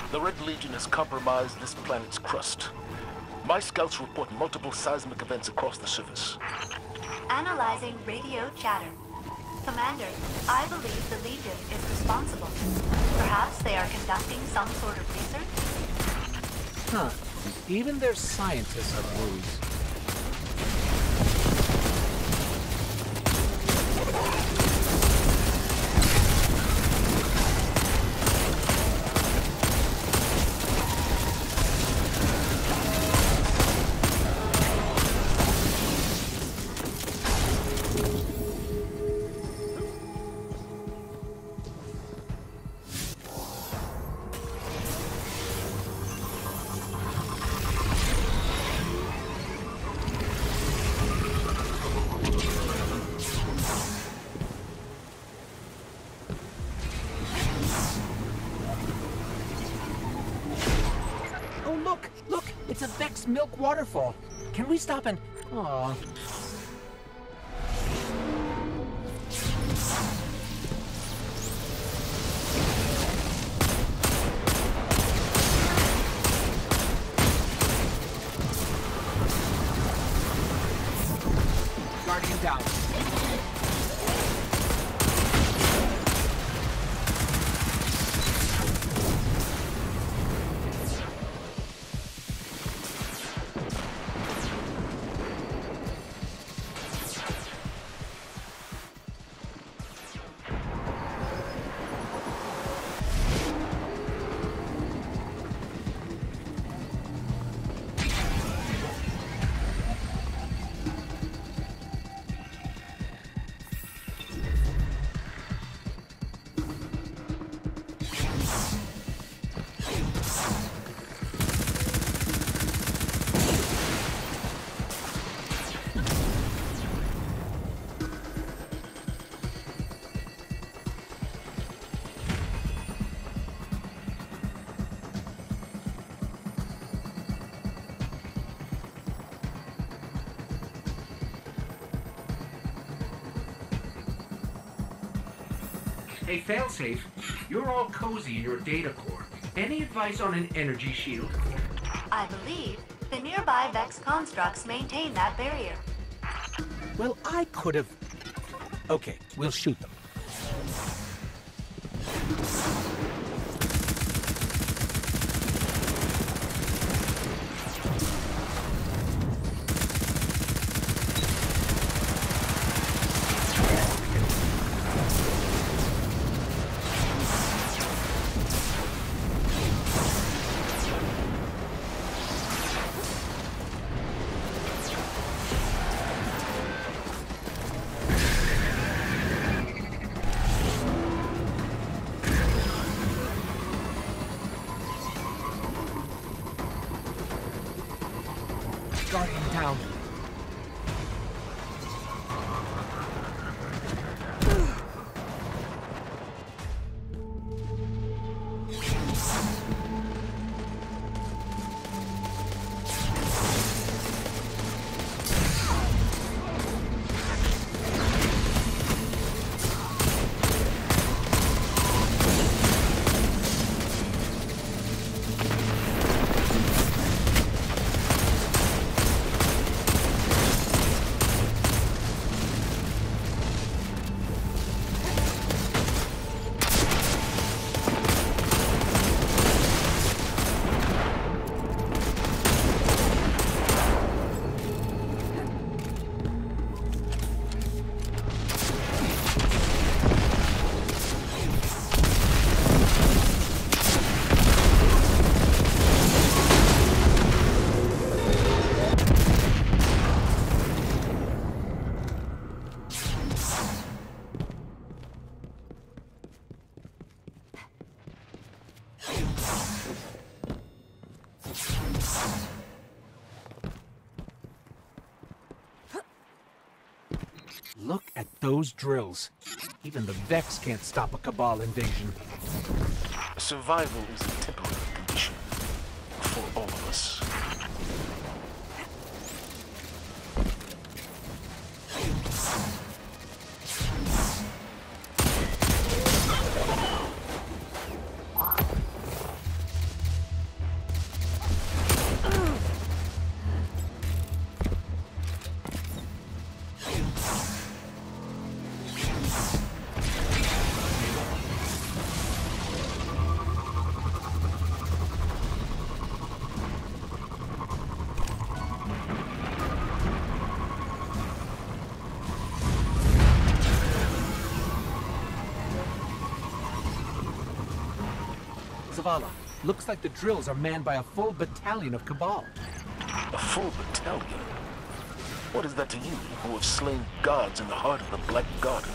The Red Legion has compromised this planet's crust. My scouts report multiple seismic events across the surface. Analyzing radio chatter. Commander, I believe the Legion is responsible. Perhaps they are conducting some sort of research? Huh. Even their scientists are bruised. Look! It's a Vex milk waterfall. Can we stop and... Aw. Guardian down. Hey, Failsafe, you're all cozy in your data core. Any advice on an energy shield? I believe the nearby Vex constructs maintain that barrier. Well, I could have... Okay, we'll shoot them. Guardian down. Look at those drills. Even the Vex can't stop a Cabal invasion. Survival is a temporary condition for all of us. Zavala. Looks like the drills are manned by a full battalion of Cabal. A full battalion? What is that to you, who have slain gods in the heart of the Black Garden?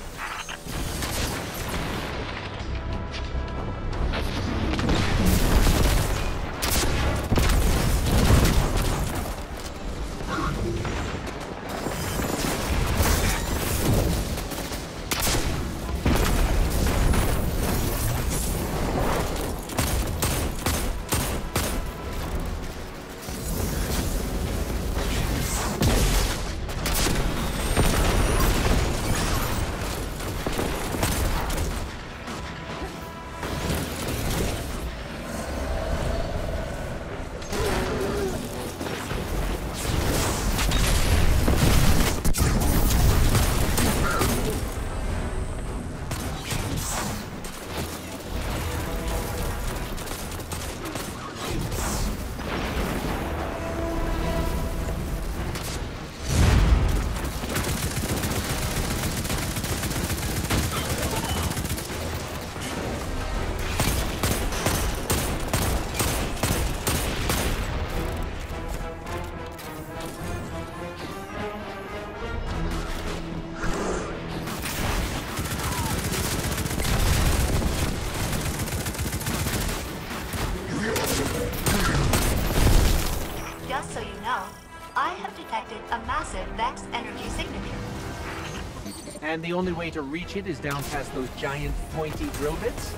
Just so you know, I have detected a massive Vex energy signature. And the only way to reach it is down past those giant pointy drill bits?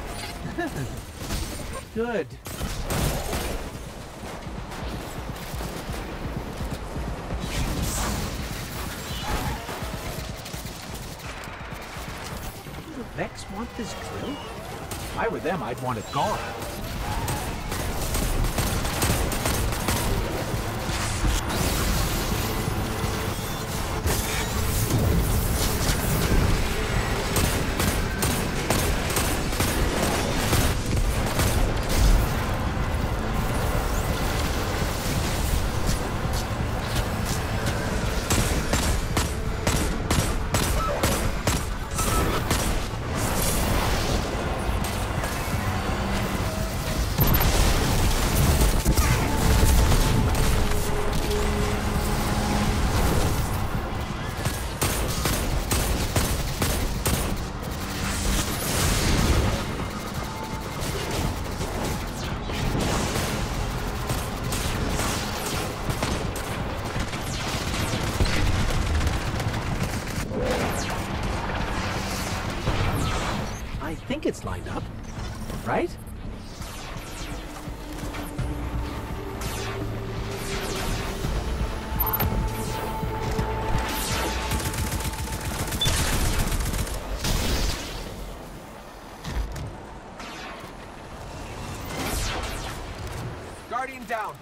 Good. Do the Vex want this drill? If I were them, I'd want it gone. I think it's lined up, right? Guardian down.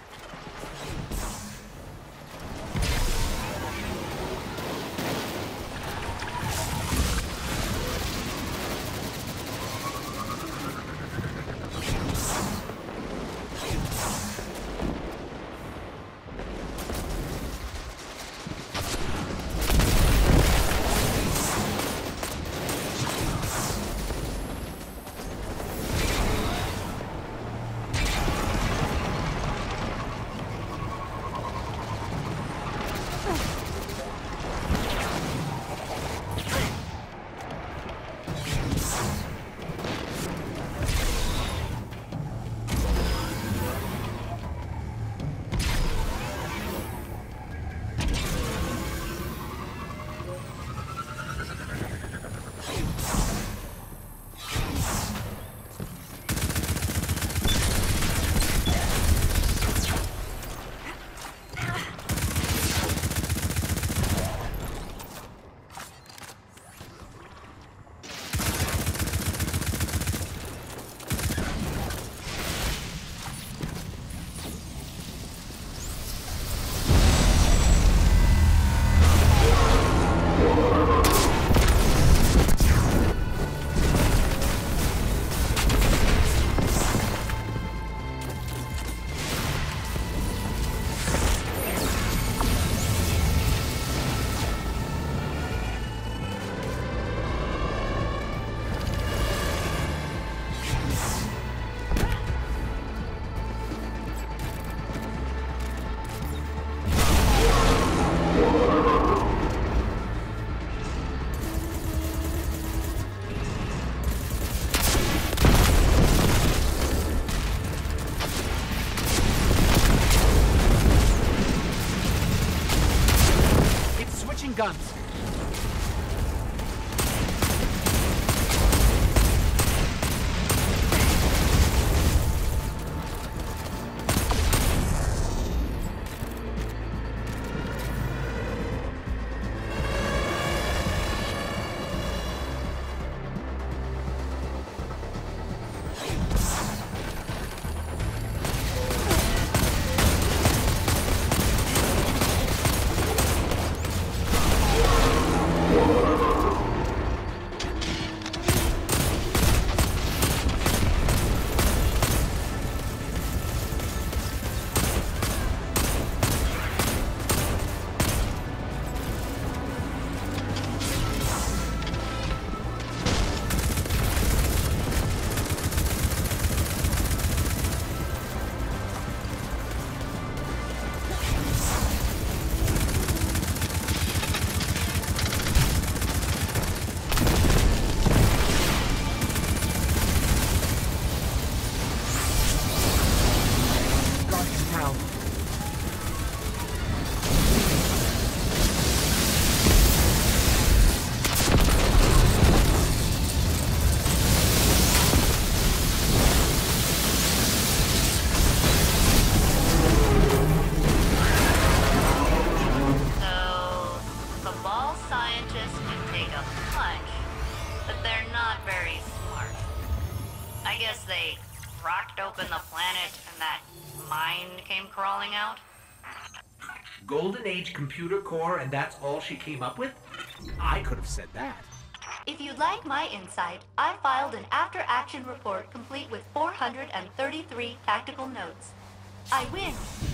guns. I guess they cracked open the planet and that mine came crawling out? Golden Age computer core, and that's all she came up with? I could have said that. If you'd like my insight, I filed an after-action report complete with 433 tactical notes. I win.